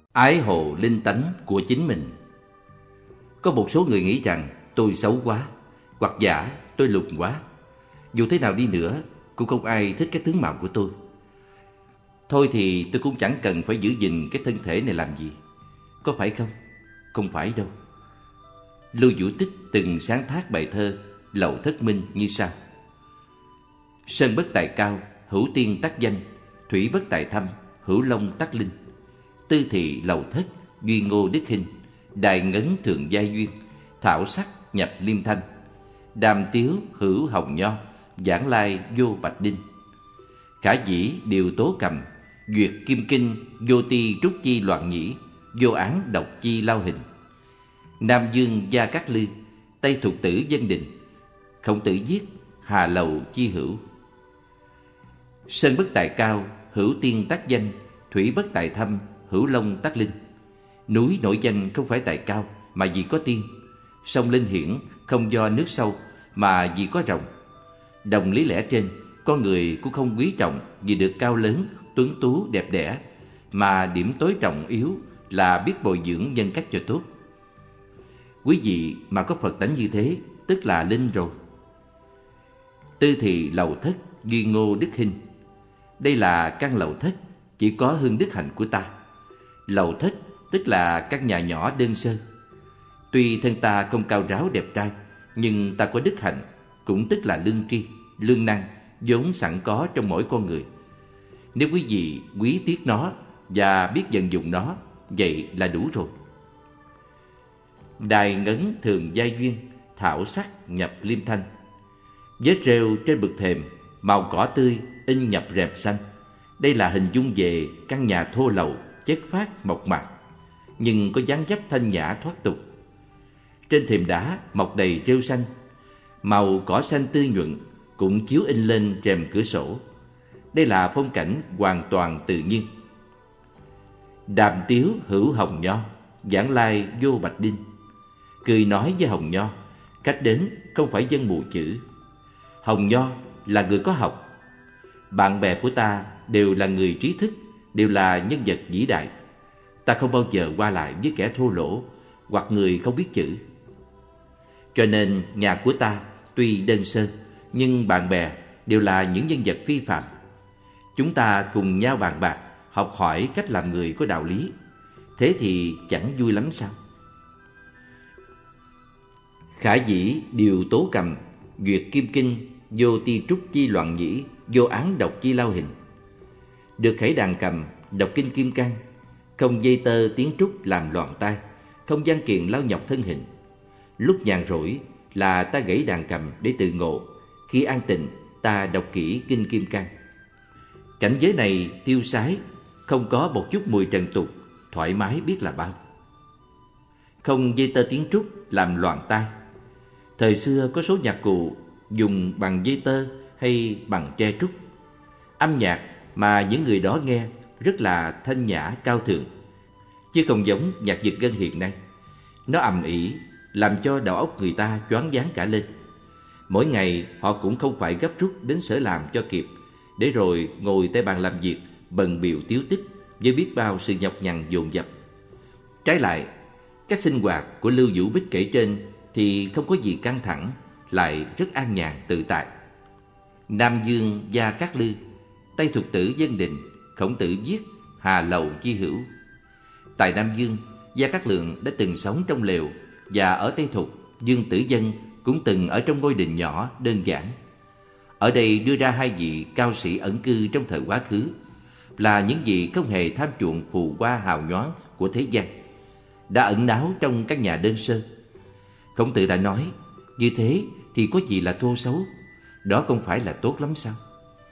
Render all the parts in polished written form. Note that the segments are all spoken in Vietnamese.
Ái hộ linh tánh của chính mình. Có một số người nghĩ rằng tôi xấu quá, hoặc giả tôi lùn quá. Dù thế nào đi nữa cũng không ai thích cái tướng mạo của tôi. Thôi thì tôi cũng chẳng cần phải giữ gìn cái thân thể này làm gì. Có phải không? Không phải đâu. Lưu Vũ Tích từng sáng tác bài thơ Lầu Thất Minh như sau: Sơn bất tài cao, hữu tiên tắc danh. Thủy bất tài thâm, hữu long tắc linh. Tư thị lầu thất, duy ngô đức hình. Đài ngấn thường giai duyên, thảo sắc nhập liêm thanh. Đàm tiếu hữu hồng nho, giảng lai vô bạch đinh. Khả dĩ điều tố cầm, duyệt kim kinh. Vô ti trúc chi loạn nhĩ, vô án độc chi lao hình. Nam Dương gia cát lư, Tây Thục tử dân đình. Khổng tử viết, hà lầu chi hữu. Sơn bất tài cao, hữu tiên tác danh. Thủy bất tài thâm, hữu long tác linh. Núi nổi danh không phải tài cao mà vì có tiên. Sông linh hiển không do nước sâu mà vì có rồng. Đồng lý lẽ trên, con người cũng không quý trọng vì được cao lớn, tuấn tú, đẹp đẽ, mà điểm tối trọng yếu là biết bồi dưỡng nhân cách cho tốt. Quý vị mà có Phật tánh như thế, tức là linh rồi. Tư thị lầu thất, duy ngô đức hình. Đây là căn lầu thất chỉ có hương đức hạnh của ta. Lầu thất tức là căn nhà nhỏ đơn sơ. Tuy thân ta không cao ráo đẹp trai, nhưng ta có đức hạnh, cũng tức là lương tri, lương năng vốn sẵn có trong mỗi con người. Nếu quý vị quý tiếc nó và biết vận dụng nó, vậy là đủ rồi. Đài ngấn thường giai duyên, thảo sắc nhập liêm thanh. Vết rêu trên bậc thềm, màu cỏ tươi in nhập rèm xanh. Đây là hình dung về căn nhà thô lầu, chất phác mộc mạc, nhưng có dáng dấp thanh nhã thoát tục. Trên thềm đá mọc đầy rêu xanh, màu cỏ xanh tươi nhuận cũng chiếu in lên rèm cửa sổ. Đây là phong cảnh hoàn toàn tự nhiên. Đàm tiếu hữu hồng nho, giảng lai vô bạch đinh. Cười nói với hồng nho, khách đến không phải dân mù chữ. Hồng nho là người có học. Bạn bè của ta đều là người trí thức, đều là nhân vật vĩ đại. Ta không bao giờ qua lại với kẻ thô lỗ hoặc người không biết chữ. Cho nên nhà của ta tuy đơn sơ, nhưng bạn bè đều là những nhân vật phi phàm. Chúng ta cùng nhau bàn bạc, học hỏi cách làm người có đạo lý. Thế thì chẳng vui lắm sao? Khả dĩ điều tố cầm, duyệt kim kinh. Vô ti trúc chi loạn nhĩ, vô án độc chi lao hình. Được khẩy đàn cầm, đọc kinh kim cang. Không dây tơ tiếng trúc làm loạn tai, không gian kiền lao nhọc thân hình. Lúc nhàn rỗi là ta gãy đàn cầm để tự ngộ. Khi an tịnh ta đọc kỹ kinh kim cang. Cảnh giới này tiêu sái, không có một chút mùi trần tục, thoải mái biết là bao. Không dây tơ tiếng trúc làm loạn tai. Thời xưa có số nhạc cụ dùng bằng dây tơ hay bằng tre trúc. Âm nhạc mà những người đó nghe rất là thanh nhã cao thượng, chứ không giống nhạc giật gân hiện nay. Nó ầm ĩ làm cho đầu óc người ta choáng váng cả lên. Mỗi ngày họ cũng không phải gấp rút đến sở làm cho kịp, để rồi ngồi tại bàn làm việc bần bịu tíu tích với biết bao sự nhọc nhằn dồn dập. Trái lại, cách sinh hoạt của Lưu Vũ Bích kể trên thì không có gì căng thẳng, lại rất an nhàn tự tại. Nam Dương gia cát lư, Tây Thục tử dân đình. Khổng tử viết, hà lầu chi hữu. Tại Nam Dương, Gia Cát Lượng đã từng sống trong lều, và ở Tây Thục, Dương Tử Dân cũng từng ở trong ngôi đình nhỏ đơn giản. Ở đây đưa ra hai vị cao sĩ ẩn cư trong thời quá khứ, là những vị không hề tham chuộng phù hoa hào nhoáng của thế gian, đã ẩn náu trong căn nhà đơn sơ. Khổng Tử đã nói, như thế thì có gì là thô xấu, đó không phải là tốt lắm sao?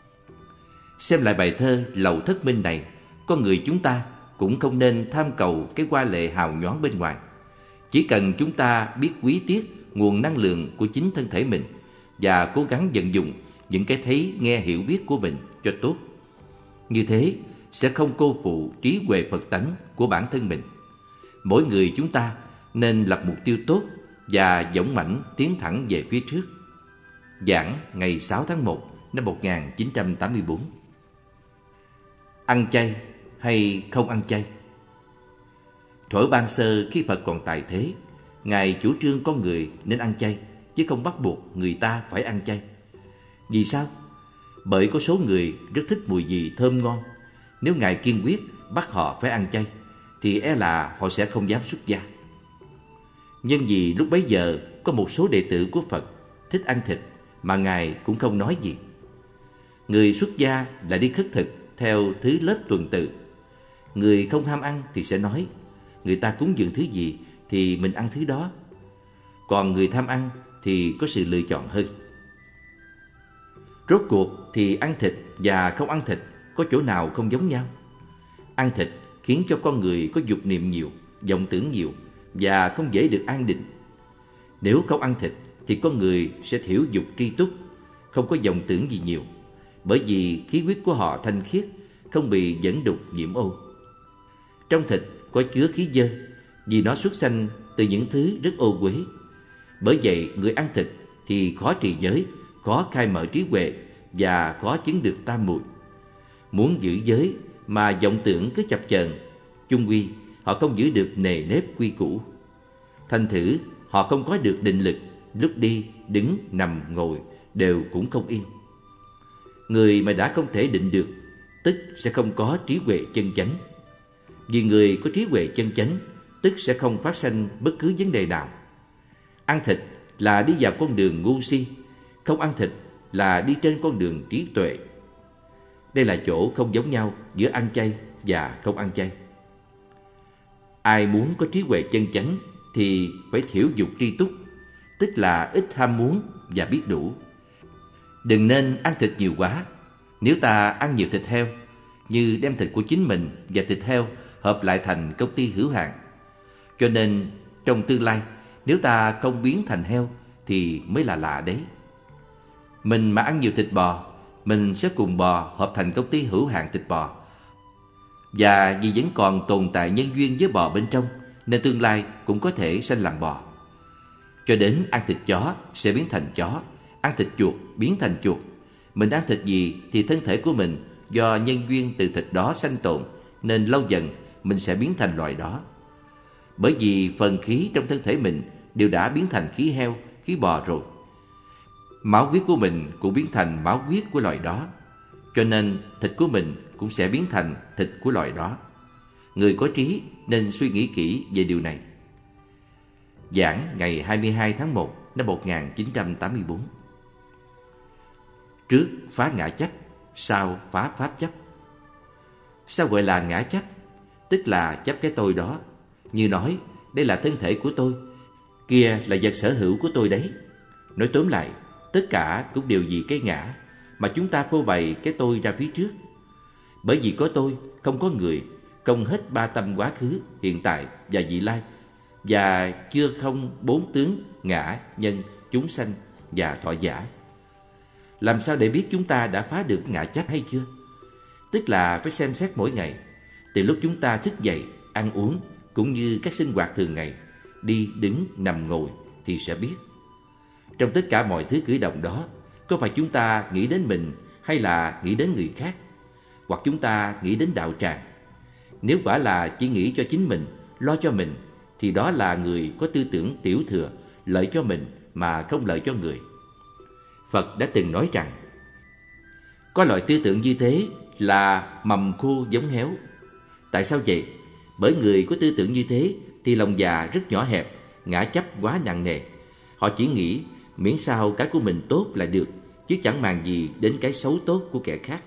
Xem lại bài thơ Lầu Thất Minh này, con người chúng ta cũng không nên tham cầu cái hoa lệ hào nhoáng bên ngoài. Chỉ cần chúng ta biết quý tiếc nguồn năng lượng của chính thân thể mình và cố gắng vận dụng những cái thấy nghe hiểu biết của mình cho tốt. Như thế sẽ không cô phụ trí huệ Phật tánh của bản thân mình. Mỗi người chúng ta nên lập mục tiêu tốt và dũng mãnh tiến thẳng về phía trước. Giảng ngày 6 tháng 1 năm 1984. Ăn chay hay không ăn chay? Thuở ban sơ khi Phật còn tại thế, Ngài chủ trương con người nên ăn chay, chứ không bắt buộc người ta phải ăn chay. Vì sao? Bởi có số người rất thích mùi vị thơm ngon. Nếu Ngài kiên quyết bắt họ phải ăn chay, thì e là họ sẽ không dám xuất gia. Nhưng vì lúc bấy giờ có một số đệ tử của Phật thích ăn thịt mà Ngài cũng không nói gì. Người xuất gia là đi khất thực theo thứ lớp tuần tự. Người không ham ăn thì sẽ nói, người ta cúng dường thứ gì thì mình ăn thứ đó. Còn người tham ăn thì có sự lựa chọn hơn. Rốt cuộc thì ăn thịt và không ăn thịt có chỗ nào không giống nhau? Ăn thịt khiến cho con người có dục niệm nhiều, vọng tưởng nhiều và không dễ được an định. Nếu không ăn thịt thì con người sẽ thiểu dục tri túc, không có vọng tưởng gì nhiều, bởi vì khí huyết của họ thanh khiết, không bị dẫn đục nhiễm ô. Trong thịt có chứa khí dơ, vì nó xuất sanh từ những thứ rất ô uế. Bởi vậy người ăn thịt thì khó trì giới, khó khai mở trí huệ và khó chứng được tam muội. Muốn giữ giới mà vọng tưởng cứ chập chờn, chung quy họ không giữ được nề nếp quy củ. Thành thử họ không có được định lực, lúc đi, đứng, nằm, ngồi đều cũng không yên. Người mà đã không thể định được, tức sẽ không có trí huệ chân chánh. Vì người có trí huệ chân chánh, tức sẽ không phát sanh bất cứ vấn đề nào. Ăn thịt là đi vào con đường ngu si, không ăn thịt là đi trên con đường trí tuệ. Đây là chỗ không giống nhau giữa ăn chay và không ăn chay. Ai muốn có trí huệ chân chánh thì phải thiểu dục tri túc, tức là ít ham muốn và biết đủ. Đừng nên ăn thịt nhiều quá. Nếu ta ăn nhiều thịt heo, như đem thịt của chính mình và thịt heo hợp lại thành công ty hữu hạn. Cho nên trong tương lai, nếu ta không biến thành heo thì mới là lạ đấy. Mình mà ăn nhiều thịt bò, mình sẽ cùng bò hợp thành công ty hữu hạn thịt bò. Và vì vẫn còn tồn tại nhân duyên với bò bên trong, nên tương lai cũng có thể sanh làm bò. Cho đến ăn thịt chó sẽ biến thành chó, ăn thịt chuột biến thành chuột. Mình ăn thịt gì thì thân thể của mình do nhân duyên từ thịt đó sanh tồn, nên lâu dần mình sẽ biến thành loài đó. Bởi vì phần khí trong thân thể mình đều đã biến thành khí heo, khí bò rồi. Máu huyết của mình cũng biến thành máu huyết của loài đó. Cho nên thịt của mình cũng sẽ biến thành thịt của loài đó. Người có trí nên suy nghĩ kỹ về điều này. Giảng ngày 22 tháng 1 năm 1984. Trước phá ngã chấp, sau phá pháp chấp. Sao gọi là ngã chấp? Tức là chấp cái tôi đó. Như nói, đây là thân thể của tôi, kia là vật sở hữu của tôi đấy. Nói tóm lại, tất cả cũng đều vì cái ngã mà chúng ta phô bày cái tôi ra phía trước. Bởi vì có tôi, không có người, không hết ba tâm quá khứ, hiện tại và vị lai, và chưa không bốn tướng ngã, nhân, chúng sanh và thọ giả. Làm sao để biết chúng ta đã phá được ngã chấp hay chưa? Tức là phải xem xét mỗi ngày, từ lúc chúng ta thức dậy, ăn uống, cũng như các sinh hoạt thường ngày, đi, đứng, nằm, ngồi thì sẽ biết. Trong tất cả mọi thứ cử động đó, có phải chúng ta nghĩ đến mình hay là nghĩ đến người khác? Hoặc chúng ta nghĩ đến đạo tràng? Nếu quả là chỉ nghĩ cho chính mình, lo cho mình, thì đó là người có tư tưởng tiểu thừa, lợi cho mình mà không lợi cho người. Phật đã từng nói rằng, có loại tư tưởng như thế là mầm khô giống héo. Tại sao vậy? Bởi người có tư tưởng như thế thì lòng dạ rất nhỏ hẹp, ngã chấp quá nặng nề. Họ chỉ nghĩ miễn sao cái của mình tốt là được, chứ chẳng màng gì đến cái xấu tốt của kẻ khác.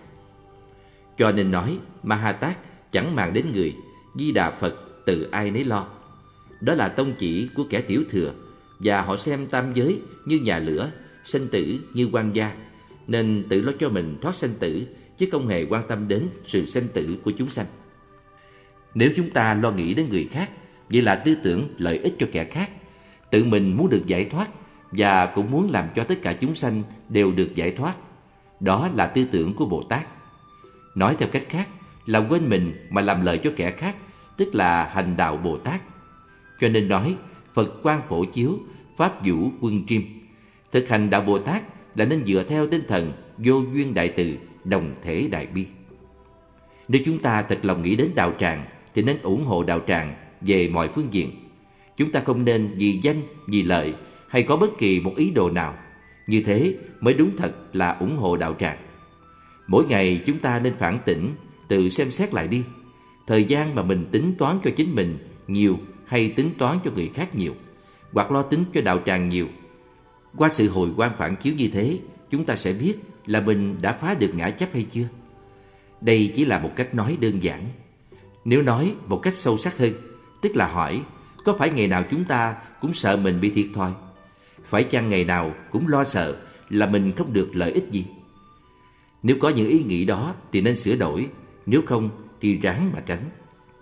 Cho nên nói Ma Ha Tát chẳng màng đến người, Di Đà Phật tự ai nấy lo. Đó là tông chỉ của kẻ tiểu thừa, và họ xem tam giới như nhà lửa, sanh tử như quan gia, nên tự lo cho mình thoát sanh tử, chứ không hề quan tâm đến sự sanh tử của chúng sanh. Nếu chúng ta lo nghĩ đến người khác, vậy là tư tưởng lợi ích cho kẻ khác, tự mình muốn được giải thoát và cũng muốn làm cho tất cả chúng sanh đều được giải thoát. Đó là tư tưởng của Bồ Tát. Nói theo cách khác là quên mình mà làm lợi cho kẻ khác, tức là hành đạo Bồ Tát. Cho nên nói Phật quang phổ chiếu, pháp vũ quân triêm. Thực hành đạo Bồ Tát là nên dựa theo tinh thần vô duyên đại từ, đồng thể đại bi. Nếu chúng ta thật lòng nghĩ đến đạo tràng thì nên ủng hộ đạo tràng về mọi phương diện. Chúng ta không nên vì danh, vì lợi hay có bất kỳ một ý đồ nào. Như thế mới đúng thật là ủng hộ đạo tràng. Mỗi ngày chúng ta nên phản tỉnh, tự xem xét lại đi. Thời gian mà mình tính toán cho chính mình nhiều hay tính toán cho người khác nhiều, hoặc lo tính cho đạo tràng nhiều. Qua sự hồi quan phản chiếu như thế, chúng ta sẽ biết là mình đã phá được ngã chấp hay chưa. Đây chỉ là một cách nói đơn giản. Nếu nói một cách sâu sắc hơn, tức là hỏi, có phải ngày nào chúng ta cũng sợ mình bị thiệt thòi? Phải chăng ngày nào cũng lo sợ là mình không được lợi ích gì? Nếu có những ý nghĩ đó thì nên sửa đổi, nếu không thì ráng mà tránh.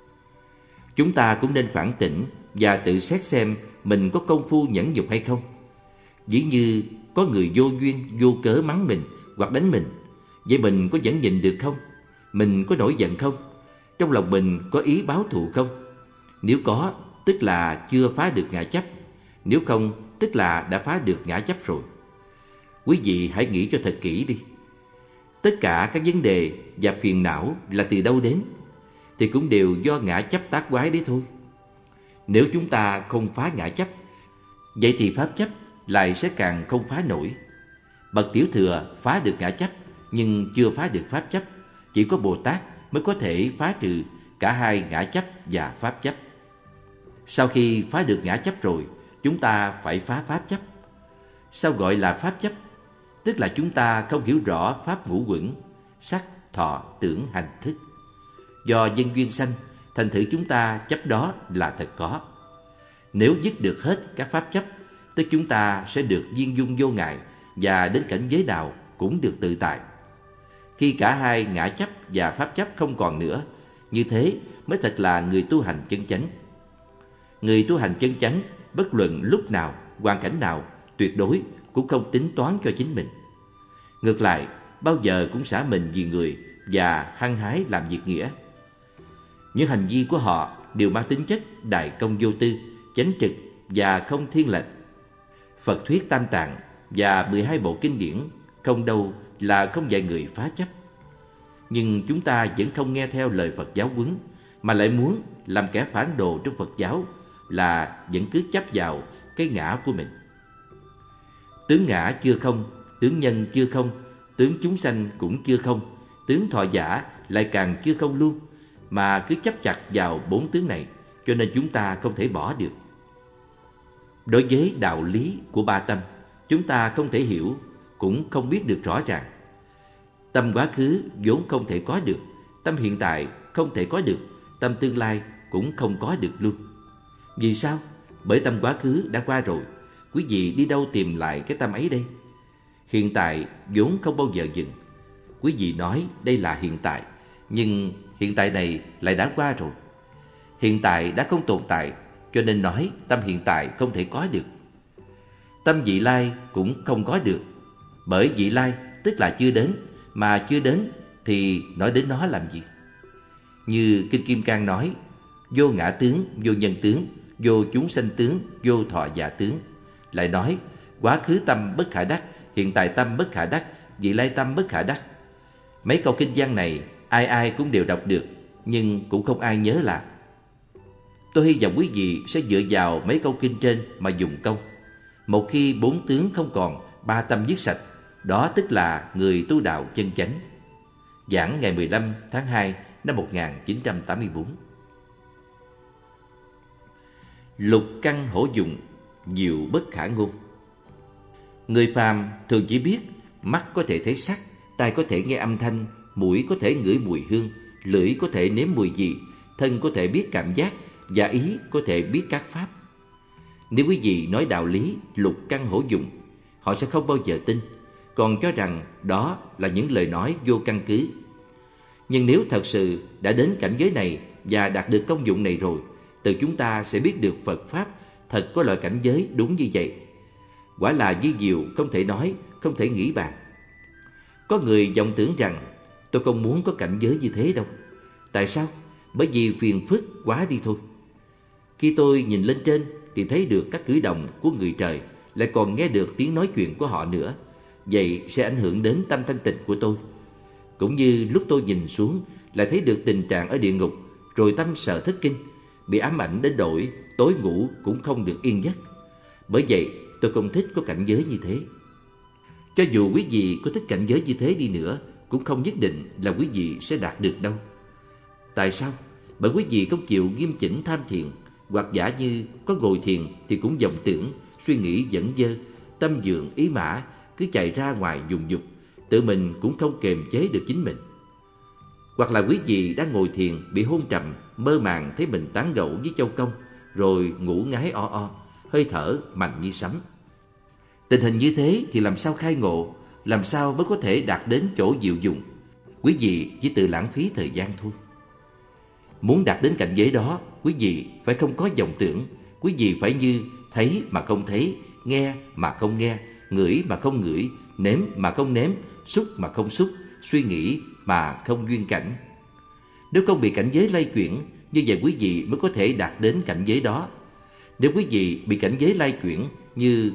Chúng ta cũng nên phản tỉnh và tự xét xem mình có công phu nhẫn nhục hay không. Dĩ như có người vô duyên, vô cớ mắng mình hoặc đánh mình, vậy mình có vẫn nhịn được không? Mình có nổi giận không? Trong lòng mình có ý báo thù không? Nếu có, tức là chưa phá được ngã chấp. Nếu không, tức là đã phá được ngã chấp rồi. Quý vị hãy nghĩ cho thật kỹ đi. Tất cả các vấn đề và phiền não là từ đâu đến? Thì cũng đều do ngã chấp tác quái đấy thôi. Nếu chúng ta không phá ngã chấp, vậy thì pháp chấp lại sẽ càng không phá nổi. Bậc tiểu thừa phá được ngã chấp nhưng chưa phá được pháp chấp. Chỉ có Bồ Tát mới có thể phá trừ cả hai ngã chấp và pháp chấp. Sau khi phá được ngã chấp rồi, chúng ta phải phá pháp chấp. Sao gọi là pháp chấp? Tức là chúng ta không hiểu rõ pháp ngũ uẩn, sắc, thọ, tưởng, hành, thức. Do nhân duyên sanh, thành thử chúng ta chấp đó là thật có. Nếu dứt được hết các pháp chấp, tức chúng ta sẽ được viên dung vô ngại và đến cảnh giới nào cũng được tự tại. Khi cả hai ngã chấp và pháp chấp không còn nữa, như thế mới thật là người tu hành chân chánh. Người tu hành chân chánh bất luận lúc nào, hoàn cảnh nào, tuyệt đối cũng không tính toán cho chính mình. Ngược lại, bao giờ cũng xả mình vì người và hăng hái làm việc nghĩa. Những hành vi của họ đều mang tính chất đại công vô tư, chánh trực và không thiên lệch. Phật thuyết Tam Tạng và 12 bộ kinh điển không đâu là không dạy người phá chấp. Nhưng chúng ta vẫn không nghe theo lời Phật giáo huấn, mà lại muốn làm kẻ phản đồ trong Phật giáo, là vẫn cứ chấp vào cái ngã của mình. Tướng ngã chưa không, tướng nhân chưa không, tướng chúng sanh cũng chưa không, tướng thọ giả lại càng chưa không luôn, mà cứ chấp chặt vào 4 tướng này, cho nên chúng ta không thể bỏ được. Đối với đạo lý của ba tâm, chúng ta không thể hiểu, cũng không biết được rõ ràng. Tâm quá khứ vốn không thể có được, tâm hiện tại không thể có được, tâm tương lai cũng không có được luôn. Vì sao? Bởi tâm quá khứ đã qua rồi, quý vị đi đâu tìm lại cái tâm ấy đây? Hiện tại vốn không bao giờ dừng. Quý vị nói đây là hiện tại, nhưng hiện tại này lại đã qua rồi. Hiện tại đã không tồn tại, cho nên nói tâm hiện tại không thể có được. Tâm vị lai cũng không có được, bởi vị lai tức là chưa đến, mà chưa đến thì nói đến nó làm gì? Như Kinh Kim Cang nói, vô ngã tướng, vô nhân tướng, vô chúng sanh tướng, vô thọ giả tướng. Lại nói, quá khứ tâm bất khả đắc, hiện tại tâm bất khả đắc, vị lai tâm bất khả đắc. Mấy câu kinh văn này ai ai cũng đều đọc được, nhưng cũng không ai nhớ làm. Tôi hy vọng quý vị sẽ dựa vào mấy câu kinh trên mà dùng công. Một khi 4 tướng không còn, 3 tâm dứt sạch, đó tức là người tu đạo chân chánh. Giảng ngày 15 tháng 2 năm 1984. Lục căn hổ dụng, diệu bất khả ngôn. Người phàm thường chỉ biết mắt có thể thấy sắc, tai có thể nghe âm thanh, mũi có thể ngửi mùi hương, lưỡi có thể nếm mùi vị, thân có thể biết cảm giác và ý có thể biết các pháp. Nếu quý vị nói đạo lý lục căn hổ dụng, họ sẽ không bao giờ tin, còn cho rằng đó là những lời nói vô căn cứ. Nhưng nếu thật sự đã đến cảnh giới này và đạt được công dụng này rồi, từ chúng ta sẽ biết được Phật Pháp thật có loại cảnh giới đúng như vậy. Quả là vi diệu không thể nói, không thể nghĩ bàn. Có người vọng tưởng rằng tôi không muốn có cảnh giới như thế đâu. Tại sao? Bởi vì phiền phức quá đi thôi. Khi tôi nhìn lên trên thì thấy được các cử động của người trời, lại còn nghe được tiếng nói chuyện của họ nữa. Vậy sẽ ảnh hưởng đến tâm thanh tịnh của tôi. Cũng như lúc tôi nhìn xuống lại thấy được tình trạng ở địa ngục, rồi tâm sợ thất kinh, bị ám ảnh đến độ tối ngủ cũng không được yên giấc. Bởi vậy tôi không thích có cảnh giới như thế. Cho dù quý vị có thích cảnh giới như thế đi nữa, cũng không nhất định là quý vị sẽ đạt được đâu. Tại sao? Bởi quý vị không chịu nghiêm chỉnh tham thiền, hoặc giả như có ngồi thiền thì cũng vọng tưởng, suy nghĩ dẫn dơ, tâm dường ý mã cứ chạy ra ngoài dùng dục, tự mình cũng không kềm chế được chính mình. Hoặc là quý vị đang ngồi thiền bị hôn trầm, mơ màng thấy mình tán gẫu với Châu Công, rồi ngủ ngáy o o, hơi thở mạnh như sấm. Tình hình như thế thì làm sao khai ngộ, làm sao mới có thể đạt đến chỗ diệu dụng? Quý vị chỉ tự lãng phí thời gian thôi. Muốn đạt đến cảnh giới đó, quý vị phải không có vọng tưởng. Quý vị phải như thấy mà không thấy, nghe mà không nghe, ngửi mà không ngửi, nếm mà không nếm, xúc mà không xúc, suy nghĩ mà không duyên cảnh. Nếu không bị cảnh giới lay chuyển, như vậy quý vị mới có thể đạt đến cảnh giới đó. Nếu quý vị bị cảnh giới lay chuyển như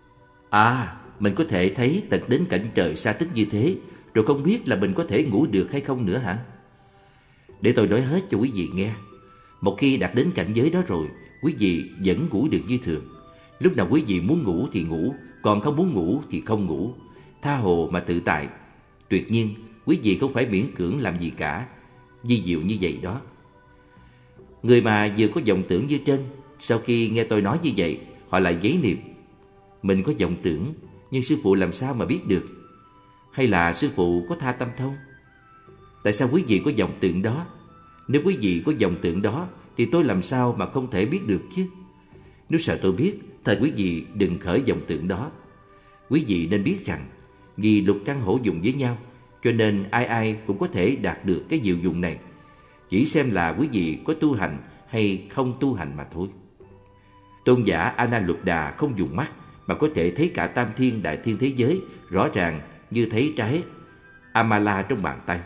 mình có thể thấy tận đến cảnh trời xa tích như thế, rồi không biết là mình có thể ngủ được hay không nữa hả? Để tôi nói hết cho quý vị nghe. Một khi đạt đến cảnh giới đó rồi, quý vị vẫn ngủ được như thường. Lúc nào quý vị muốn ngủ thì ngủ, còn không muốn ngủ thì không ngủ, tha hồ mà tự tại. Tuyệt nhiên, quý vị không phải miễn cưỡng làm gì cả. Vi diệu như vậy đó. Người mà vừa có vọng tưởng như trên, sau khi nghe tôi nói như vậy, họ lại giấy niệm: mình có vọng tưởng, nhưng sư phụ làm sao mà biết được? Hay là sư phụ có tha tâm thông? Tại sao quý vị có vọng tưởng đó? Nếu quý vị có vọng tưởng đó thì tôi làm sao mà không thể biết được chứ? Nếu sợ tôi biết, thời quý vị đừng khởi vọng tưởng đó. Quý vị nên biết rằng vì lục căn hỗ dụng với nhau, cho nên ai ai cũng có thể đạt được cái diệu dụng này. Chỉ xem là quý vị có tu hành hay không tu hành mà thôi. Tôn giả A Nan Luật Đà không dùng mắt mà có thể thấy cả tam thiên đại thiên thế giới rõ ràng như thấy trái Amala trong bàn tay.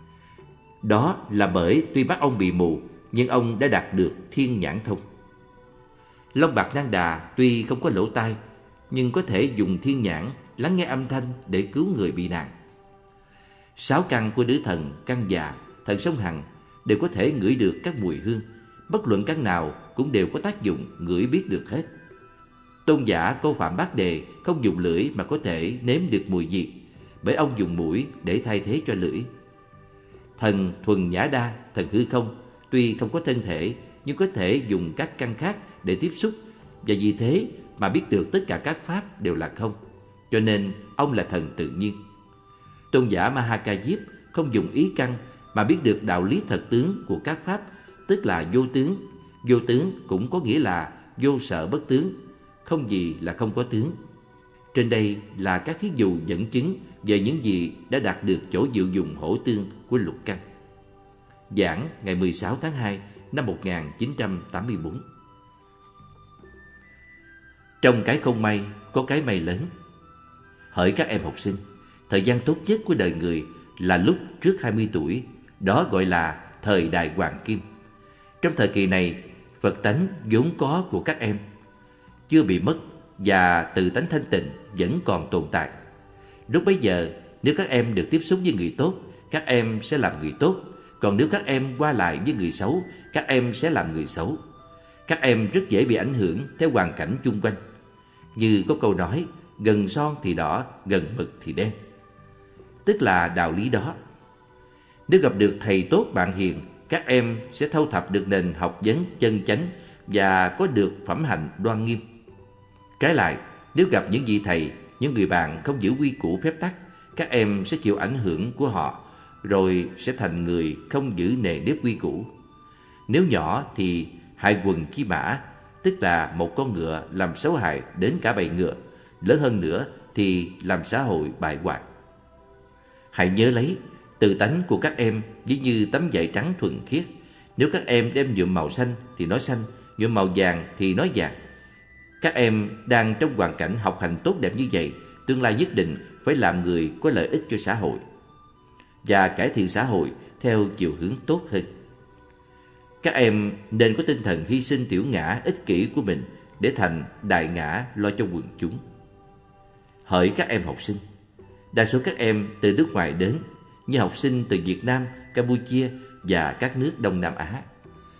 Đó là bởi tuy mắt ông bị mù, nhưng ông đã đạt được thiên nhãn thông. Long Bạc Nang Đà tuy không có lỗ tai, nhưng có thể dùng thiên nhãn lắng nghe âm thanh để cứu người bị nạn. 6 căn của nữ thần, căn già, thần sông Hằng đều có thể ngửi được các mùi hương. Bất luận căn nào cũng đều có tác dụng ngửi biết được hết. Tôn giả Cô Phạm Bát Đề không dùng lưỡi mà có thể nếm được mùi gì, bởi ông dùng mũi để thay thế cho lưỡi. Thần Thuần Nhã Đa, thần hư không, tuy không có thân thể nhưng có thể dùng các căn khác để tiếp xúc, và vì thế mà biết được tất cả các pháp đều là không, cho nên ông là thần tự nhiên. Tôn giả Ma Ha Ca Diếp không dùng ý căn mà biết được đạo lý thật tướng của các pháp, tức là vô tướng. Vô tướng cũng có nghĩa là vô sợ bất tướng, không gì là không có tướng. Trên đây là các thí dụ dẫn chứng về những gì đã đạt được chỗ diệu dụng hỗ tương của lục căn. Giảng ngày 16 tháng 2 năm 1984. Trong cái không may có cái may lớn. Hỡi các em học sinh, thời gian tốt nhất của đời người là lúc trước 20 tuổi, đó gọi là thời đại hoàng kim. Trong thời kỳ này, Phật tánh vốn có của các em chưa bị mất và tự tánh thanh tịnh vẫn còn tồn tại. Lúc bấy giờ, nếu các em được tiếp xúc với người tốt, các em sẽ làm người tốt. Còn nếu các em qua lại với người xấu, các em sẽ làm người xấu. Các em rất dễ bị ảnh hưởng theo hoàn cảnh chung quanh. Như có câu nói, gần son thì đỏ, gần mực thì đen. Tức là đạo lý đó. Nếu gặp được thầy tốt bạn hiền, các em sẽ thâu thập được nền học vấn chân chánh và có được phẩm hạnh đoan nghiêm. Trái lại, nếu gặp những vị thầy, những người bạn không giữ quy củ phép tắc, các em sẽ chịu ảnh hưởng của họ, rồi sẽ thành người không giữ nề nếp quy củ. Nếu nhỏ thì hại quần chi mã, tức là một con ngựa làm xấu hại đến cả bầy ngựa. Lớn hơn nữa thì làm xã hội bại hoại. Hãy nhớ lấy, tự tánh của các em ví như tấm vải trắng thuần khiết. Nếu các em đem nhuộm màu xanh thì nói xanh, nhuộm màu vàng thì nói vàng. Các em đang trong hoàn cảnh học hành tốt đẹp như vậy, tương lai nhất định phải làm người có lợi ích cho xã hội và cải thiện xã hội theo chiều hướng tốt hơn. Các em nên có tinh thần hy sinh tiểu ngã ích kỷ của mình để thành đại ngã lo cho quần chúng. Hỡi các em học sinh, đa số các em từ nước ngoài đến, như học sinh từ Việt Nam, Campuchia và các nước Đông Nam Á.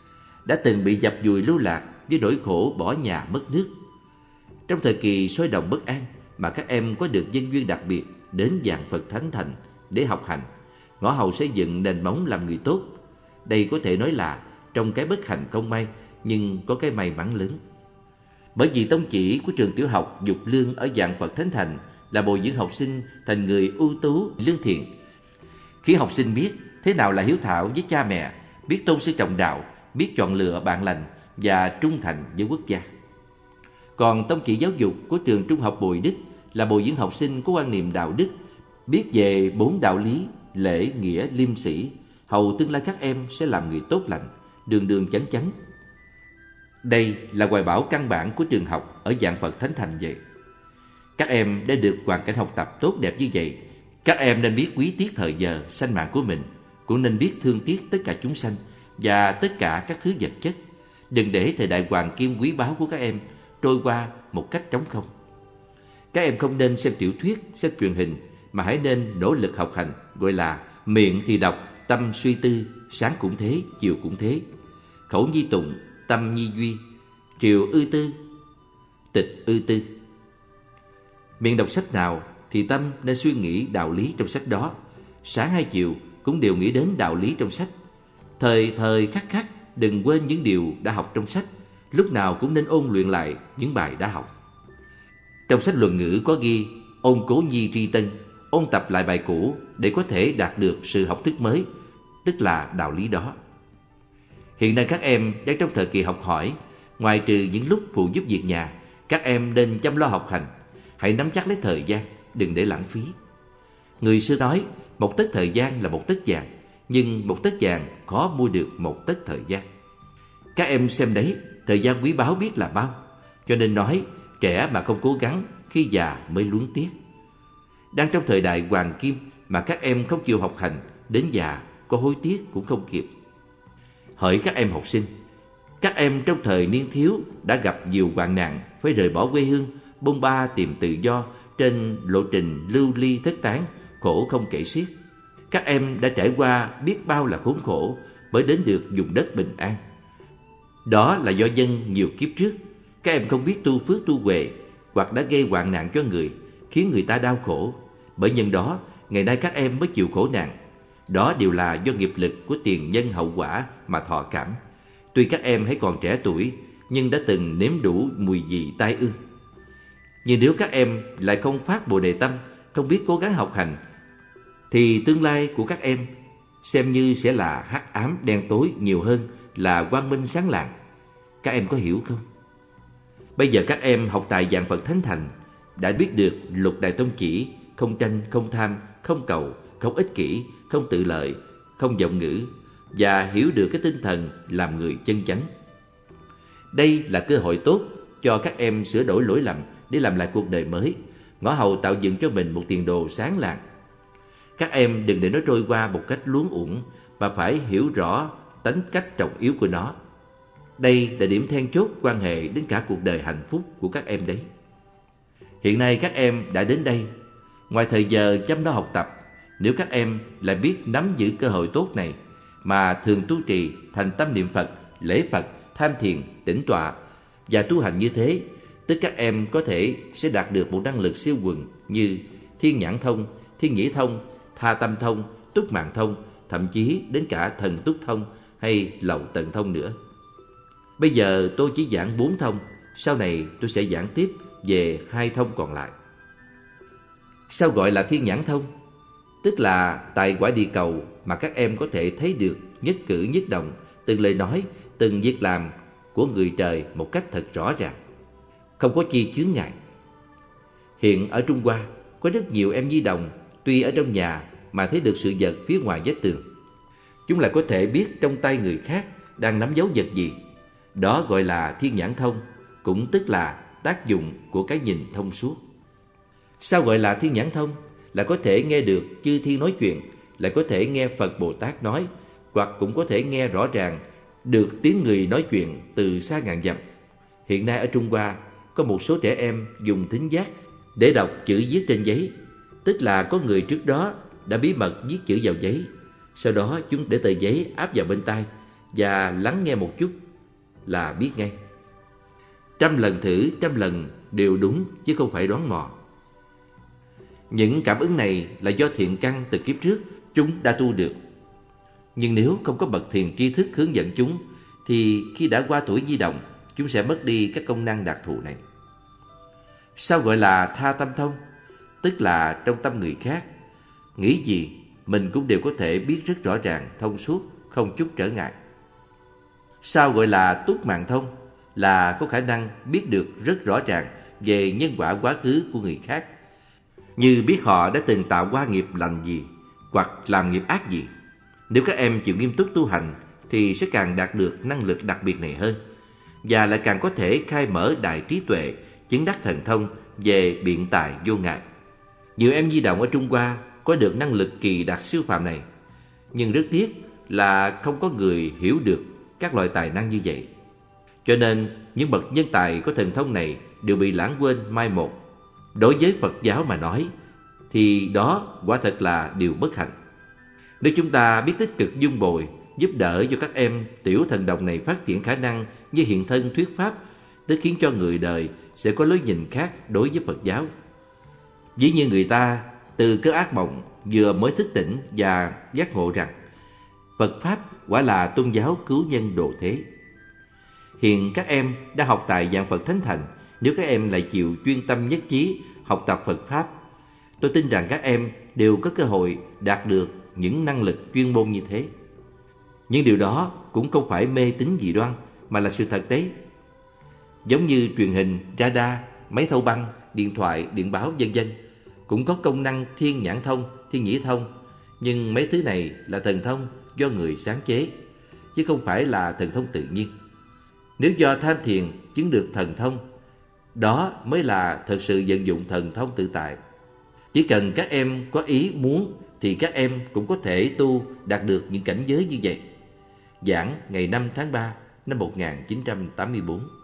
đã từng bị dập dùi lưu lạc với nỗi khổ bỏ nhà mất nước. Trong thời kỳ sôi động bất an mà các em có được nhân duyên đặc biệt đến Vạn Phật Thánh Thành để học hành, ngõ hầu xây dựng nền móng làm người tốt. Đây có thể nói là trong cái bất hạnh không may nhưng có cái may mắn lớn. Bởi vì tông chỉ của trường tiểu học Dục Lương ở Vạn Phật Thánh Thành là bồi dưỡng học sinh thành người ưu tú, lương thiện, khiến học sinh biết thế nào là hiếu thảo với cha mẹ, biết tôn sư trọng đạo, biết chọn lựa bạn lành và trung thành với quốc gia. Còn tông chỉ giáo dục của trường trung học Bồi Đức là bồi dưỡng học sinh có quan niệm đạo đức, biết về 4 đạo lý, lễ, nghĩa, liêm sĩ, hầu tương lai các em sẽ làm người tốt lành, đường đường chánh chánh. Đây là hoài bão căn bản của trường học ở Vạn Phật Thánh Thành vậy. Các em đã được hoàn cảnh học tập tốt đẹp như vậy, các em nên biết quý tiếc thời giờ, sanh mạng của mình, cũng nên biết thương tiếc tất cả chúng sanh và tất cả các thứ vật chất. Đừng để thời đại hoàng kim quý báu của các em trôi qua một cách trống không. Các em không nên xem tiểu thuyết, xem truyền hình, mà hãy nên nỗ lực học hành, gọi là miệng thì đọc, tâm suy tư, sáng cũng thế, chiều cũng thế. Khẩu nhi tụng, tâm nhi duy, triều ư tư, tịch ư tư. Miệng đọc sách nào thì tâm nên suy nghĩ đạo lý trong sách đó. Sáng hay chiều cũng đều nghĩ đến đạo lý trong sách. Thời thời khắc khắc đừng quên những điều đã học trong sách. Lúc nào cũng nên ôn luyện lại những bài đã học. Trong sách Luận Ngữ có ghi ôn cố nhi tri tân, ôn tập lại bài cũ để có thể đạt được sự học thức mới, tức là đạo lý đó. Hiện nay các em đang trong thời kỳ học hỏi. Ngoài trừ những lúc phụ giúp việc nhà, các em nên chăm lo học hành. Hãy nắm chắc lấy thời gian, đừng để lãng phí. Người xưa nói một tấc thời gian là một tấc vàng, nhưng một tấc vàng khó mua được một tấc thời gian. Các em xem đấy, thời gian quý báu biết là bao. Cho nên nói trẻ mà không cố gắng, khi già mới luống tiếc. Đang trong thời đại hoàng kim mà các em không chịu học hành, đến già có hối tiếc cũng không kịp. Hỡi các em học sinh, các em trong thời niên thiếu đã gặp nhiều hoạn nạn, phải rời bỏ quê hương, bôn ba tìm tự do trên lộ trình lưu ly thất tán, khổ không kể xiết. Các em đã trải qua biết bao là khốn khổ mới đến được vùng đất bình an. Đó là do dân nhiều kiếp trước các em không biết tu phước tu huệ, hoặc đã gây hoạn nạn cho người, khiến người ta đau khổ. Bởi nhân đó ngày nay các em mới chịu khổ nạn. Đó đều là do nghiệp lực của tiền nhân hậu quả mà thọ cảm. Tuy các em hãy còn trẻ tuổi, nhưng đã từng nếm đủ mùi vị tai ương. Nhưng nếu các em lại không phát Bồ Đề tâm, không biết cố gắng học hành, thì tương lai của các em xem như sẽ là hắc ám đen tối nhiều hơn là quang minh sáng lạng. Các em có hiểu không? Bây giờ các em học tại Vạn Phật Thánh Thành đã biết được lục đại tông chỉ: không tranh, không tham, không cầu, không ích kỷ, không tự lợi, không vọng ngữ, và hiểu được cái tinh thần làm người chân chánh. Đây là cơ hội tốt cho các em sửa đổi lỗi lầm để làm lại cuộc đời mới, ngõ hầu tạo dựng cho mình một tiền đồ sáng lạng. Các em đừng để nó trôi qua một cách luống uổng, mà phải hiểu rõ tính cách trọng yếu của nó. Đây là điểm then chốt quan hệ đến cả cuộc đời hạnh phúc của các em đấy. Hiện nay các em đã đến đây, ngoài thời giờ chăm lo học tập, nếu các em lại biết nắm giữ cơ hội tốt này mà thường tu trì, thành tâm niệm Phật, lễ Phật, tham thiền, tĩnh tọa và tu hành như thế, tức các em có thể sẽ đạt được một năng lực siêu quần như thiên nhãn thông, thiên nhĩ thông, tha tâm thông, túc mạng thông, thậm chí đến cả thần túc thông hay lậu tận thông nữa. Bây giờ tôi chỉ giảng 4 thông, sau này tôi sẽ giảng tiếp về 2 thông còn lại. Sao gọi là thiên nhãn thông? Tức là tại quả địa cầu mà các em có thể thấy được nhất cử nhất động, từng lời nói, từng việc làm của người trời một cách thật rõ ràng, không có chi chướng ngại. Hiện ở Trung Hoa có rất nhiều em nhi đồng tuy ở trong nhà mà thấy được sự vật phía ngoài vách tường. Chúng lại có thể biết trong tay người khác đang nắm giấu vật gì. Đó gọi là thiên nhãn thông, cũng tức là tác dụng của cái nhìn thông suốt. Sao gọi là thiên nhãn thông? Là có thể nghe được chư thiên nói chuyện, lại có thể nghe Phật Bồ Tát nói, hoặc cũng có thể nghe rõ ràng được tiếng người nói chuyện từ xa ngàn dặm. Hiện nay ở Trung Hoa có một số trẻ em dùng thính giác để đọc chữ viết trên giấy, tức là có người trước đó đã bí mật viết chữ vào giấy, sau đó chúng để tờ giấy áp vào bên tai và lắng nghe một chút, là biết ngay. 100 lần thử, 100 lần đều đúng chứ không phải đoán mò. Những cảm ứng này là do thiện căn từ kiếp trước chúng đã tu được. Nhưng nếu không có bậc thiền tri thức hướng dẫn chúng, thì khi đã qua tuổi di động, chúng sẽ mất đi các công năng đặc thù này. Sao gọi là tha tâm thông? Tức là trong tâm người khác nghĩ gì mình cũng đều có thể biết rất rõ ràng, thông suốt, không chút trở ngại. Sao gọi là túc mạng thông? Là có khả năng biết được rất rõ ràng về nhân quả quá khứ của người khác, như biết họ đã từng tạo qua nghiệp lành gì hoặc làm nghiệp ác gì. Nếu các em chịu nghiêm túc tu hành thì sẽ càng đạt được năng lực đặc biệt này hơn, và lại càng có thể khai mở đại trí tuệ, chứng đắc thần thông về biện tài vô ngại. Nhiều em di động ở Trung Hoa có được năng lực kỳ đặc siêu phàm này, nhưng rất tiếc là không có người hiểu được các loại tài năng như vậy. Cho nên những bậc nhân tài có thần thông này đều bị lãng quên, mai một. Đối với Phật giáo mà nói thì đó quả thật là điều bất hạnh. Nếu chúng ta biết tích cực dung bồi, giúp đỡ cho các em tiểu thần đồng này phát triển khả năng như hiện thân thuyết pháp, tức khiến cho người đời sẽ có lối nhìn khác đối với Phật giáo. Ví như người ta từ cơn ác mộng vừa mới thức tỉnh và giác ngộ rằng Phật Pháp quả là tôn giáo cứu nhân độ thế. Hiện các em đã học tại Giảng Phật Thánh Thành. Nếu các em lại chịu chuyên tâm nhất chí học tập Phật Pháp, tôi tin rằng các em đều có cơ hội đạt được những năng lực chuyên môn như thế. Nhưng điều đó cũng không phải mê tín dị đoan, mà là sự thật đấy. Giống như truyền hình, radar, máy thâu băng, điện thoại, điện báo vân vân cũng có công năng thiên nhãn thông, thiên nhĩ thông. Nhưng mấy thứ này là thần thông do người sáng chế, chứ không phải là thần thông tự nhiên. Nếu do tham thiền chứng được thần thông, đó mới là thật sự vận dụng thần thông tự tại. Chỉ cần các em có ý muốn thì các em cũng có thể tu đạt được những cảnh giới như vậy. Giảng ngày 5 tháng 3 năm 1984.